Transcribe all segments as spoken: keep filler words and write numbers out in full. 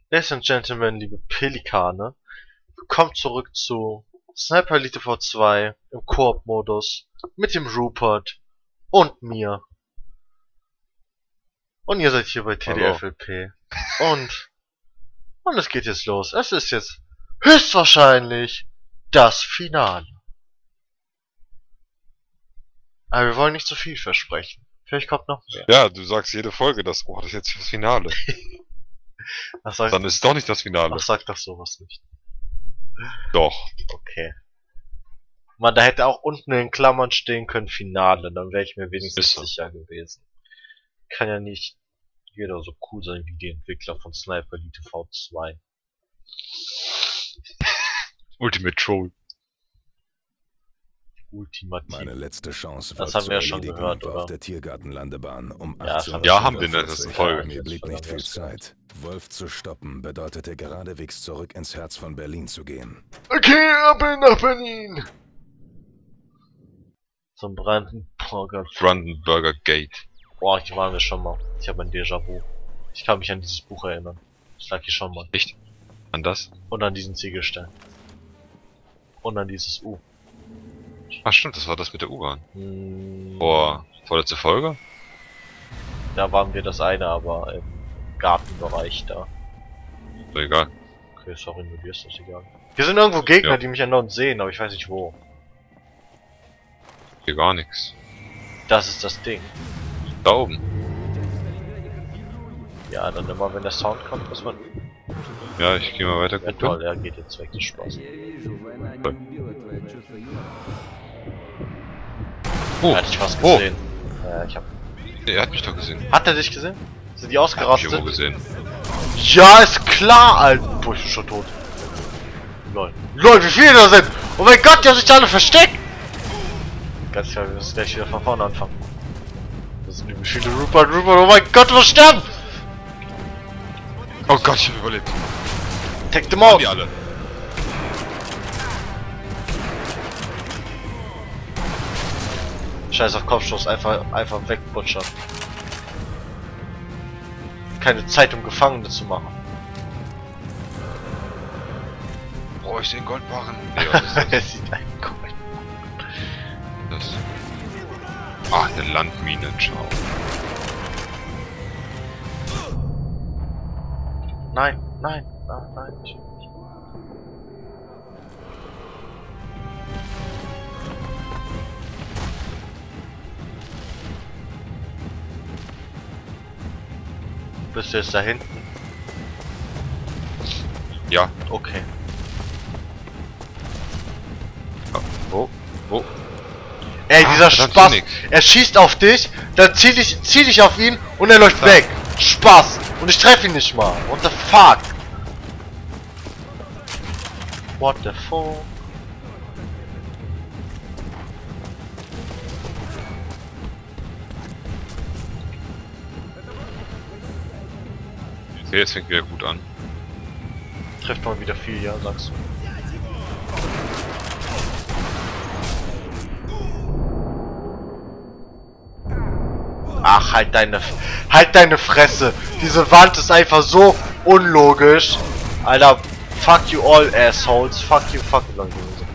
Ladies and Gentlemen, liebe Pelikane, willkommen zurück zu Sniper Elite V zwei im Koop-Modus mit dem Rupert und mir. Und ihr seid hier bei T D F L P. Und, und es geht jetzt los. Es ist jetzt höchstwahrscheinlich das Finale. Aber wir wollen nicht zu viel versprechen. Vielleicht kommt noch mehr. Ja, du sagst jede Folge das, oh, das ist jetzt das Finale. Ach, sag, Dann ist es doch nicht das Finale. Ach, sag doch sowas nicht. Doch. Okay. Man, da hätte auch unten in Klammern stehen können Finale, dann wäre ich mir wenigstens so. sicher gewesen. Kann ja nicht jeder so cool sein wie die Entwickler von Sniper Elite V zwei. Ultimate Troll. Ultimativ. Meine letzte Chance Das war haben wir ja zu schon erledigen, gehört, war oder? auf der Tiergartenlandebahn um Ja, das achtzehn haben Uhr wir Ja, haben wir in der letzten fünfundvierzig. Folge. Mir blieb Das nicht haben viel wir Zeit. Wolf zu stoppen bedeutete geradewegs zurück ins Herz von Berlin zu gehen. Okay, ab nach Berlin! Zum Brandenburger. Brandenburger Gate. Boah, hier waren wir schon mal. Ich habe ein Déjà-vu. Ich kann mich an dieses Buch erinnern. Ich lag hier schon mal. Echt? An das? Und an diesen Ziegelstein. Und an dieses U. Ach stimmt, das war das mit der U-Bahn. Hm, Boah, vorletzte Folge? Da waren wir das eine, aber im Gartenbereich da. So, egal. Okay, sorry, nur dir ist das egal. Hier sind irgendwo Gegner, Ja. die mich andauernd sehen, aber ich weiß nicht wo. Hier gar nichts. Das ist das Ding. Da oben. Ja, dann immer wenn der Sound kommt, muss man... Ja, ich gehe mal weiter Ja gucken. toll, er geht jetzt weg, das Spaß. Oh, Er hat dich fast oh. gesehen. Ja, ich hab... Er hat mich doch gesehen. Hat er dich gesehen? Sind die Er hat mich ausgerastet? irgendwo gesehen. Ja, ist klar, Alter. Boah, ich bin schon tot. Lol. Lol, wie viele da sind! Oh mein Gott, die haben sich alle versteckt! Ganz klar, wir müssen gleich wieder von vorne anfangen. Das sind nämlich viele Rupert, Rupert, oh mein Gott, wo sterben! Oh Gott, ich hab überlebt. Take them Haben out! die alle. Scheiß auf Kopfschuss, einfach, einfach wegbutschern. Keine Zeit, um Gefangene zu machen. Boah, ich den Goldbarren. Ja, was ist das? Es sieht ein Gold. das? Ach, eine Landmine, ciao. Nein, nein, nein, nein, ich will nicht. Bist du jetzt da hinten? Ja. Okay. Wo? Wo? Ey, Ah, dieser verdammt, Spaß! Phoenix. Er schießt auf dich, dann zieh dich, zieh dich auf ihn und er läuft Ja. weg. Spaß! Und ich treffe ihn nicht mal. What the fuck? What the fuck? Okay, jetzt fängt wieder gut an. Trifft man wieder viel, ja, sagst du. Ach, halt deine, halt deine Fresse. Diese Wand ist einfach so unlogisch. Alter, fuck you all assholes. Fuck you, fuck you. Leute, so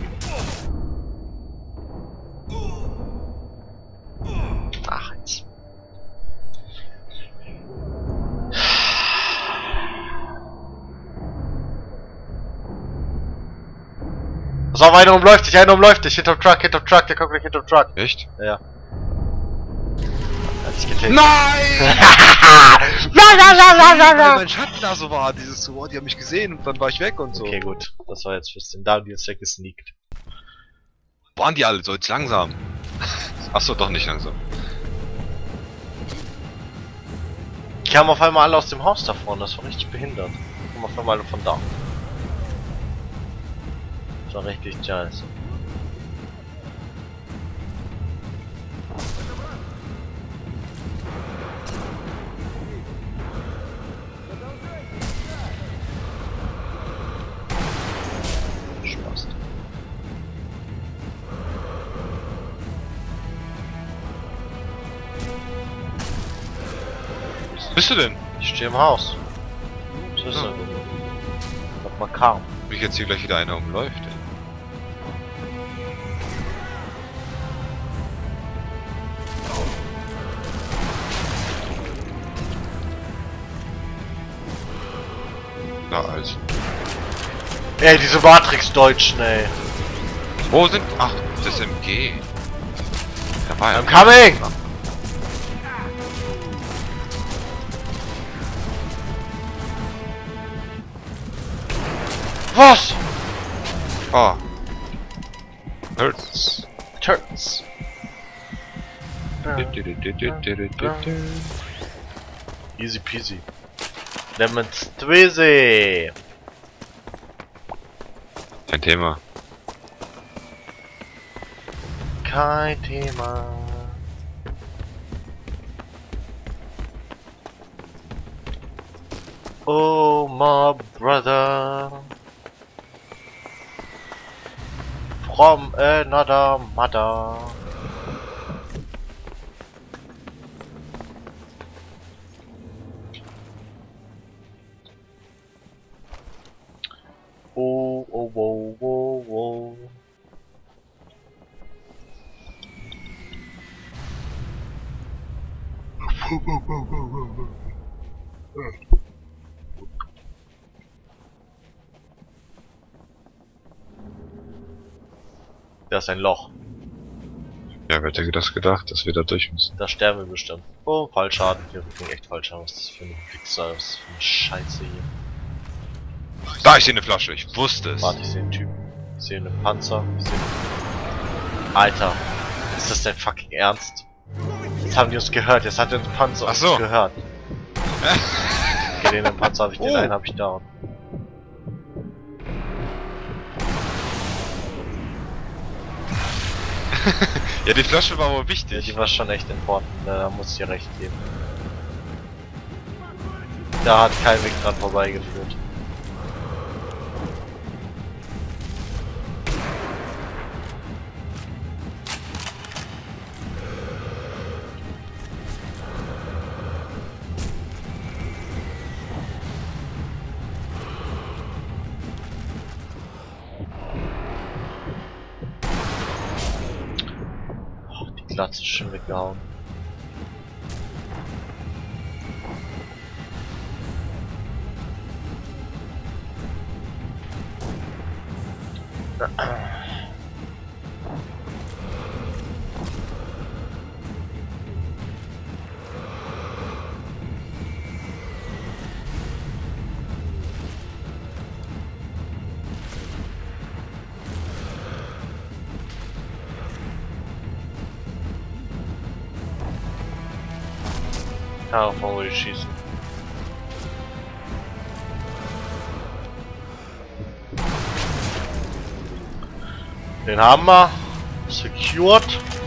viel. Ach, jetzt. Pass auf, einer umläuft dich, einer umläuft dich. Hinterm Truck, hinterm Truck, der kommt gleich hinterm Truck. Echt? Ja. Hat sich getilgt. Nein! La, la, la, la, la, la. Mein Schatten da so war, dieses so, oh, die haben mich gesehen und dann war ich weg und so. Okay, gut. Das war jetzt bisschen da, die jetzt weggesneakt. Waren die alle so jetzt langsam? Achso, doch nicht langsam. Die kamen auf einmal alle aus dem Haus da vorne, das war richtig behindert. Die kamen auf einmal alle von da. Das war richtig scheiße. Spaß. Bist du denn? Ich stehe im Haus. Was müssen wir. Was mal kam. Wie jetzt hier gleich wieder einer umläuft, ey. Na also. Ey, diese Matrix-Deutschen, ey. Wo sind... Ach, das M G. Da war I'm coming! Was? Oh. Hurts. Turns. Easy peasy. Lemon Squeezy. Kein Thema. Kein Thema. Oh, my brother. From another mother. Oh, oh, whoa, whoa, whoa. Da ist ein Loch. Ja, wer hätte das gedacht, dass wir da durch müssen? Da sterben wir bestimmt. Oh, Fallschaden. Hier ging echt Fallschaden. Was ist das für ein Wichser? Was ist das für eine Scheiße hier? Da, ich sehe eine Flasche, ich wusste es. Warte, ich sehe einen Typen. Ich sehe einen Panzer. Ich sehe... Alter, ist das dein fucking Ernst? Jetzt haben die uns gehört, jetzt hat der Panzer Ach uns so. gehört. Okay, den Panzer habe ich, den Oh. einen habe ich down. Ja, die Flasche war wohl Ja, wichtig. die war schon echt important, da muss ich dir recht geben. Da hat kein Weg dran vorbeigeführt. Oh, die Glatze ist schön weggehauen. Darauf wollen wir schießen. Den haben wir. Secured.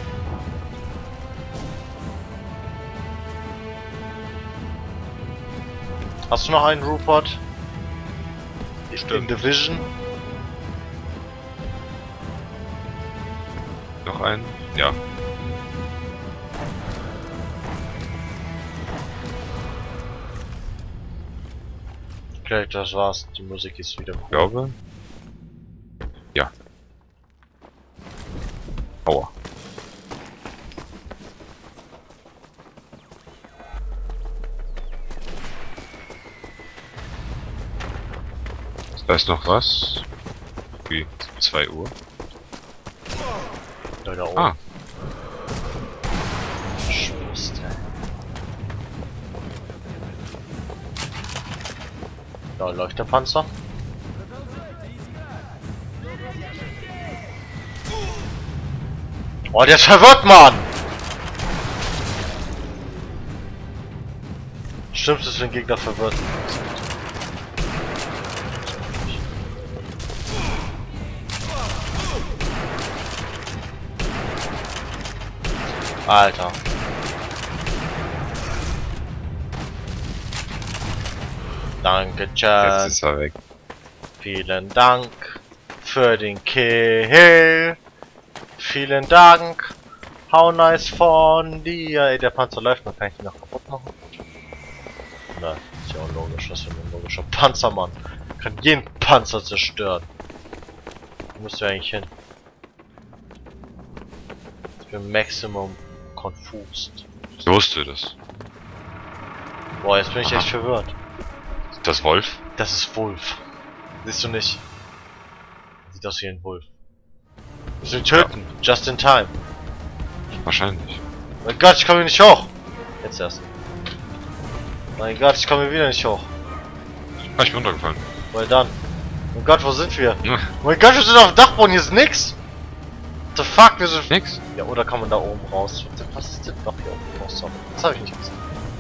Hast du noch einen, Rupert? In Division? Noch einen? Ja. Okay, das war's. Die Musik ist wieder Ich cool. glaube. Ja. Aua. Da ist noch was. Wie? zwei Uhr? Da, da oben. Ah. Schwurst, ey. Da läuft der Panzer. Oh, der ist verwirrt, Mann! Stimmt es, wenn Gegner verwirrt sind? Alter. Danke, Jetzt Chat. ist er weg. Vielen Dank für den Kill. Vielen Dank. How nice von dir. Ey, der Panzer läuft noch. Kann ich den noch kaputt machen? Nein. ja auch logisch, das ist ein logischer Panzermann. Kann jeden Panzer zerstören. Wo musst du eigentlich hin? Ich bin Maximum confused. Ich wusste das. Boah, jetzt bin ich Aha. echt verwirrt. Ist das Wolf? Das ist Wolf. Siehst du nicht? Sieht aus wie ein Wolf. Wir müssen ihn töten. Just in time. Wahrscheinlich. Mein Gott, ich komme hier nicht hoch. Jetzt erst. Mein Gott, ich komme hier wieder nicht hoch. Ah, ich bin runtergefallen. Weil dann. Mein Gott, wo sind wir? Ja. Mein Gott, wir sind auf dem Dachboden, hier ist nix. What the fuck, wir sind... Nix. Ja, oder kann man da oben raus? Was ist denn noch hier oben raus? Sorry, das habe ich nicht gesehen.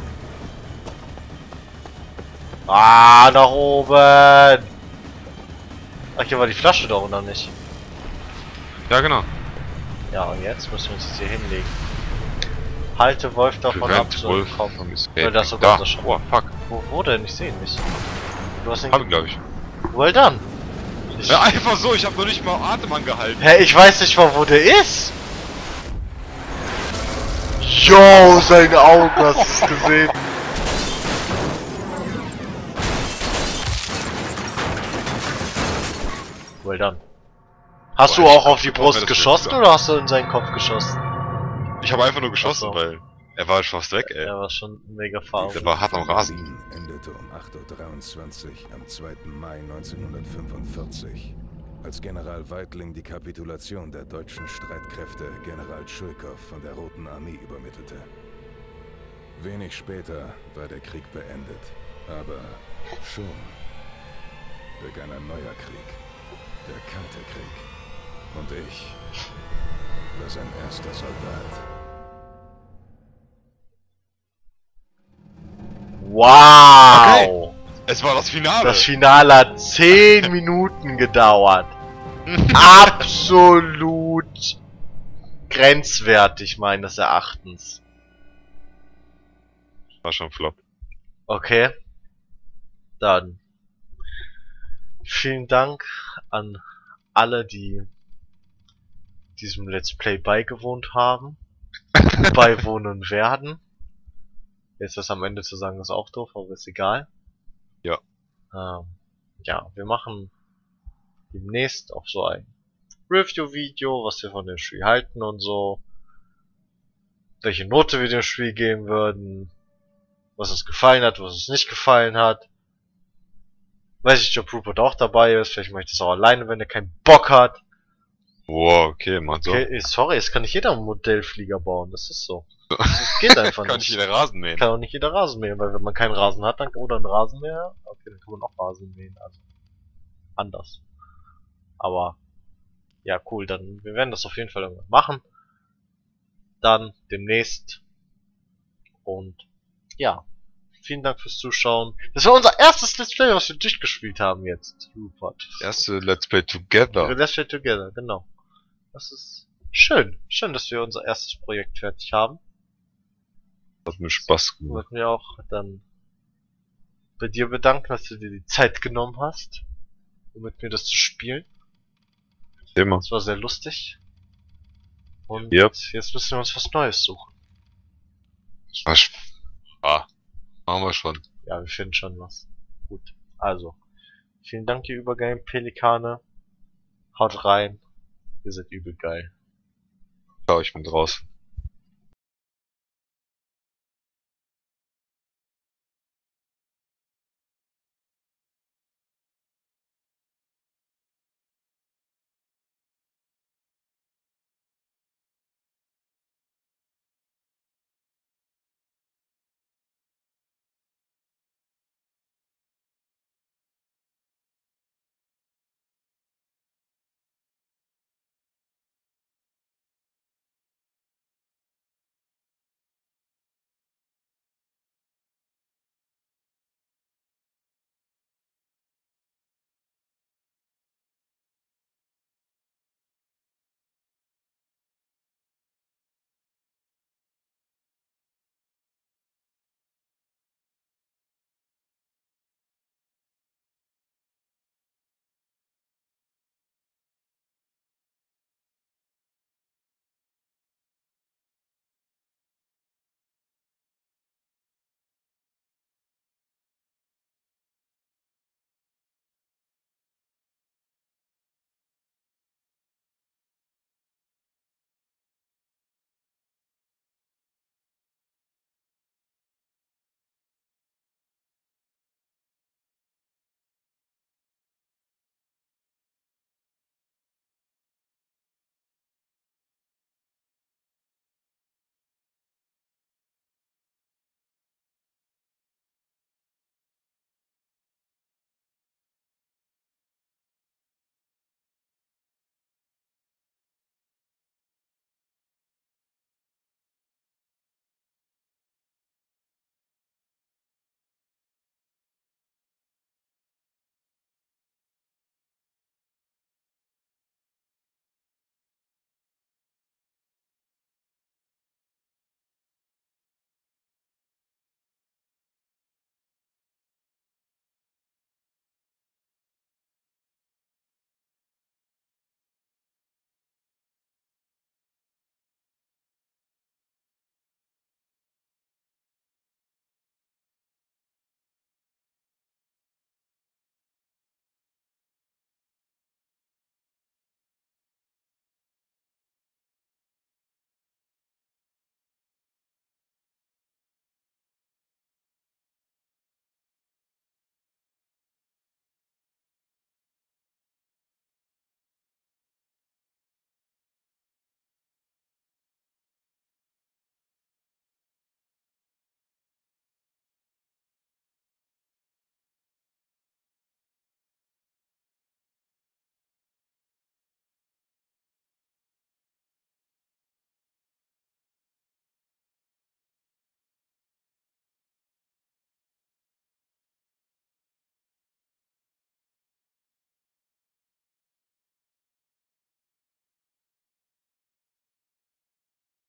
Ah, nach oben! Ach, hier war die Flasche doch, oder nicht? Ja, genau. Ja, und jetzt müssen wir uns jetzt hier hinlegen. Halte Wolf davon ab, Prevent so Wolf komm. from Weil escaping. das sogar Da. so schon. Oh, fuck. Wo, wo denn? Ich sehe ihn nicht. Du hast ihn... Hab ich, glaube ich. Well done! Ich, Ja, einfach so, ich habe noch nicht mal Atem angehalten. Hä, ich weiß nicht mal, wo der ist! Yo, seine Augen, hast du es gesehen? Well done. Hast Boah, du ich auch auf die glaub, Brust mir das geschossen nicht oder hast du in seinen Kopf geschossen? Ich habe einfach nur geschossen, Ach so. weil er war fast weg, ey. Er war schon mega faul. Der war hart am Rasen. Berlin endete um acht Uhr dreiundzwanzig am zweiten Mai neunzehnhundertfünfundvierzig, als General Weidling die Kapitulation der deutschen Streitkräfte General Tschulkow von der Roten Armee übermittelte. Wenig später war der Krieg beendet, aber schon begann ein neuer Krieg, der Kalte Krieg. Und ich war sein erster Soldat. Wow! Es war das Finale. Das Finale hat zehn Minuten gedauert. Absolut grenzwertig meines Erachtens. war schon flop. Okay. Dann vielen Dank an alle, die diesem Let's Play beigewohnt haben, beiwohnen werden. Jetzt das am Ende zu sagen, ist auch doof, aber ist egal. Ja. Ähm, ja, wir machen demnächst auch so ein Review-Video, was wir von dem Spiel halten und so. Welche Note wir dem Spiel geben würden. Was uns gefallen hat, was uns nicht gefallen hat. Weiß ich, ob Rupert auch dabei ist. Vielleicht mache ich das auch alleine, wenn er keinen Bock hat. Wow, okay, mach so. Okay, sorry, es kann nicht jeder einen Modellflieger bauen. Das ist so. Das geht einfach Kann nicht. nicht jeder Rasen mähen. Kann auch nicht jeder Rasen mähen, weil wenn man keinen Rasen hat, dann oder einen Rasenmäher, okay, dann kann man auch Rasen mähen, also anders. Aber ja, cool, dann wir werden das auf jeden Fall irgendwann machen. Dann demnächst. Und ja, vielen Dank fürs Zuschauen. Das war unser erstes Let's Play, was wir durchgespielt haben jetzt, Rupert. Erste Let's Play Together. Let's Play Together, genau. Das ist schön. Schön, dass wir unser erstes Projekt fertig haben. Hat mir Spaß Ich gemacht. wollte mir auch dann bei dir bedanken, dass du dir die Zeit genommen hast, um mit mir das zu spielen. Thema. Das war sehr lustig. Und Yep. jetzt müssen wir uns was Neues suchen. Was? Ah, machen wir schon. Ja, wir finden schon was. Gut. Also, vielen Dank, ihr übergeilen Pelikane. Haut rein. Ihr seid übel geil. Ciao, ich bin draußen.